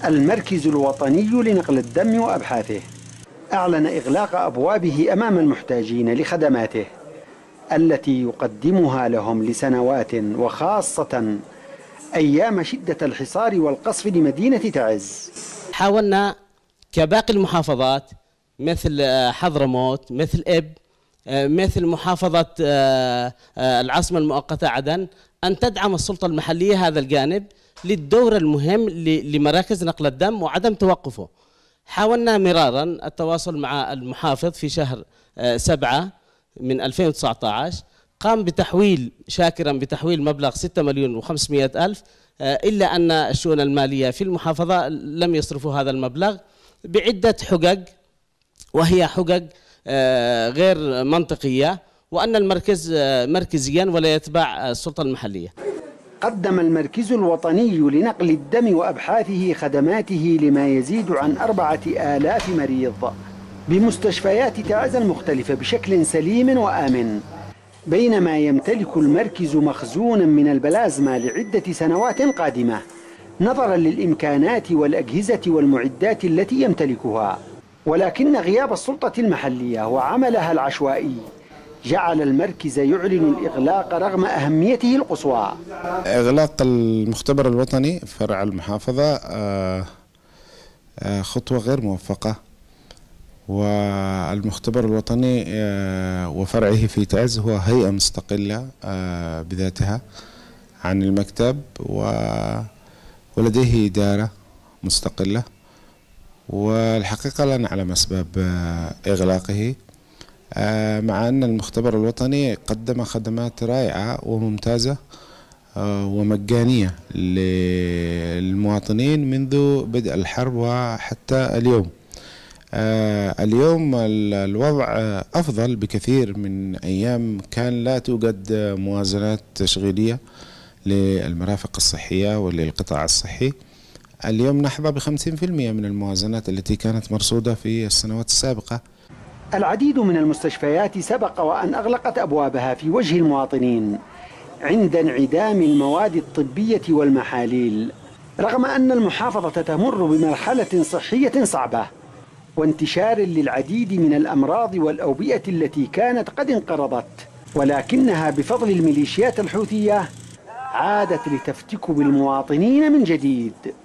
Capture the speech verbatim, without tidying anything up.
المركز الوطني لنقل الدم وأبحاثه أعلن إغلاق أبوابه أمام المحتاجين لخدماته التي يقدمها لهم لسنوات، وخاصة أيام شدة الحصار والقصف لمدينة تعز. حاولنا كباقي المحافظات مثل حضرموت، مثل إب، مثل محافظة العاصمة المؤقتة عدن، أن تدعم السلطة المحلية هذا الجانب للدور المهم لمراكز نقل الدم وعدم توقفه. حاولنا مرارا التواصل مع المحافظ في شهر سبعة من ألفين وتسعة عشر، قام بتحويل شاكرا بتحويل مبلغ ستة مليون وخمسمائة ألف، إلا أن الشؤون المالية في المحافظة لم يصرفوا هذا المبلغ بعدة حجج، وهي حجج غير منطقية، وأن المركز مركزيا ولا يتبع السلطة المحلية. قدم المركز الوطني لنقل الدم وأبحاثه خدماته لما يزيد عن أربعة آلاف مريض بمستشفيات تعز المختلفة بشكل سليم وآمن، بينما يمتلك المركز مخزونا من البلازما لعدة سنوات قادمة نظرا للإمكانات والأجهزة والمعدات التي يمتلكها. ولكن غياب السلطة المحلية وعملها العشوائي جعل المركز يعلن الإغلاق رغم أهميته القصوى. إغلاق المختبر الوطني فرع المحافظة خطوة غير موفقة، والمختبر الوطني وفرعه في تعز هو هيئة مستقلة بذاتها عن المكتب، ولديه إدارة مستقلة، والحقيقة لا نعلم أسباب إغلاقه، مع أن المختبر الوطني قدم خدمات رائعة وممتازة ومجانية للمواطنين منذ بدء الحرب وحتى اليوم. اليوم الوضع أفضل بكثير من أيام كان لا توجد موازنات تشغيلية للمرافق الصحية وللقطاع الصحي. اليوم نحظى بخمسين بالمئة من الموازنات التي كانت مرصودة في السنوات السابقة. العديد من المستشفيات سبق وأن أغلقت أبوابها في وجه المواطنين عند انعدام المواد الطبية والمحاليل، رغم أن المحافظة تمر بمرحلة صحية صعبة وانتشار للعديد من الأمراض والأوبئة التي كانت قد انقرضت، ولكنها بفضل الميليشيات الحوثية عادت لتفتك بالمواطنين من جديد.